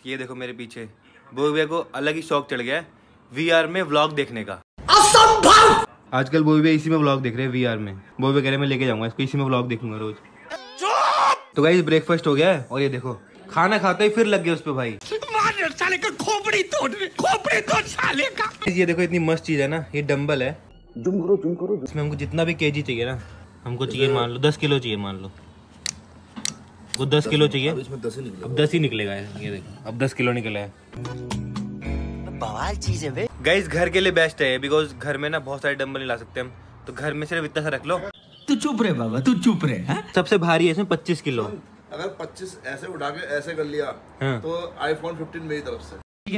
ये देखो मेरे पीछे बोई को अलग ही शौक चढ़ गया है VR में व्लॉग देखने का। असंभव! आजकल बोई इसी में व्लॉग देख रहे हैं VR में। बोई कह रहे मैं लेके जाऊंगा इसको, इसी में व्लॉग देखूंगा रोज। तो गाइस ब्रेकफास्ट हो गया है और ये देखो खाना खाते ही फिर लग गया उस पे भाई। साले का खोपड़ी तोड़ साले का। ये देखो इतनी मस्त चीज है ना, ये डंबल है। जूम करो। इसमें हमको जितना भी केजी चाहिए ना, हमको चाहिए मान लो 10 किलो चाहिए, मान लो वो 10 किलो चाहिए। अब 10 ही निकलेगा। ये देखो अब 10 किलो निकला है। बवाल चीज है गाइस। घर के लिए बेस्ट है बिकॉज घर में ना बहुत सारे डंबल नहीं ला सकते हम, तो घर में सिर्फ इतना सा रख लो। तू चुप रहे बाबा, तू चुप रहे। हाँ? सबसे भारी है इसमें 25 किलो। अगर 25 ऐसे उठा के ऐसे कर लिया हाँ। तो iPhone 15 मेरी तरफ से।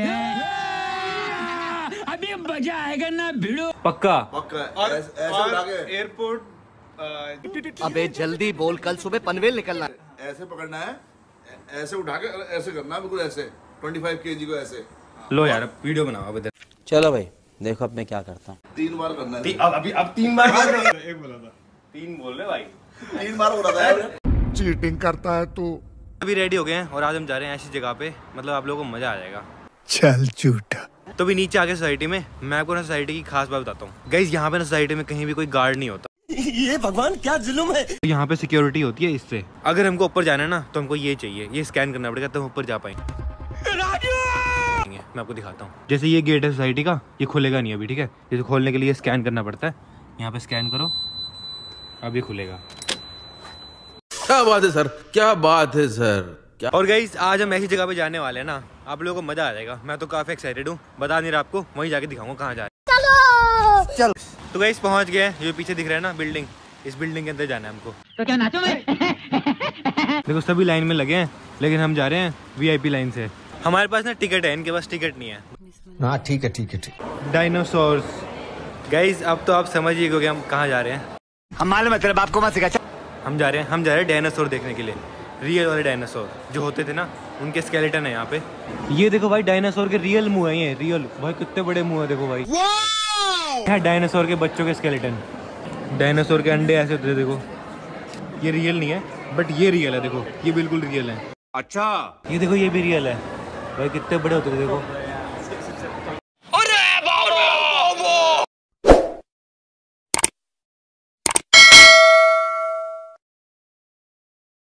अभी मजा आएगा ना भिड़ो। पक्का और ऐसे उठा के एयरपोर्ट। अबे जल्दी बोल, कल सुबह पनवेल निकलना है। ऐसे पकड़ना है, ऐसे उठा के ऐसे करना है, बिल्कुल ऐसे 25 kg को ऐसे। लो यार वीडियो बनाओ अब इधर। चलो भाई देखो अब मैं क्या करता हूँ। 3 बार करना है। अब 3 बार एक बोला था, 3 बोल रहे भाई। 3 बार बोला था यार। चीटिंग करता है तू। अभी रेडी हो गए हैं और आज हम जा रहे हैं ऐसी जगह पे, मतलब आप लोगों को मजा आ जाएगा। चल झूठा। तो भी नीचे आके सोसाइटी में मैं आपको ना सोसाइटी की खास बात बताता हूँ। गाइस यहाँ पे ना सोसाइटी में कहीं भी कोई गार्ड नहीं होता। ये भगवान क्या जुल्म है। तो यहाँ पे सिक्योरिटी होती है इससे। अगर हमको ऊपर जाना है ना तो हमको ये चाहिए, ये स्कैन करना पड़ेगा तब हम ऊपर जा पाएंगे। मैं आपको दिखाता हूँ। जैसे ये गेट है सोसाइटी का, ये खुलेगा नहीं अभी, ठीक है। इसे खोलने के लिए स्कैन करना पड़ता है। यहाँ पे स्कैन करो, अब ये खुलेगा। क्या बात है सर, क्या बात है सर, क्या। और गाइस आज हम ऐसी जगह पे जाने वाले हैं ना, आप लोगों को मजा आ जाएगा। मैं तो काफी एक्साइटेड हूँ, बता नहीं रहा आपको, वहीं जाके दिखाऊंगा कहाँ जा रहे हैं। चलो तो गाइस पहुंच गए। ये पीछे दिख रहा है ना बिल्डिंग, इस बिल्डिंग के अंदर जाना है हमको। तो क्या नाचो मैं? देखो सभी लाइन में लगे हैं, लेकिन हम जा रहे हैं VIP लाइन से। हमारे पास ना टिकट है, इनके पास टिकट नहीं है। हाँ ठीक है। डायनासोर्स। गाइस अब तो आप समझ ही गए हम कहाँ जा रहे हैं। हम मालूम है तेरे बाप को मत सिखा। हम जा रहे हैं डायनासोर देखने के लिए। रियल वाले डायनासोर जो होते थे ना, उनके स्केलेटन है यहाँ पे। ये देखो भाई डायनासोर के रियल मुंह है, ये रियल भाई कितने बड़े मुंह है देखो भाई। है डायनासोर के बच्चों के स्केलेटन। डायनासोर के अंडे ऐसे होते थे देखो। ये रियल नहीं है बट ये रियल है, देखो ये बिल्कुल रियल है। अच्छा ये देखो ये भी रियल है भाई, कितने बड़े होते थे देखो।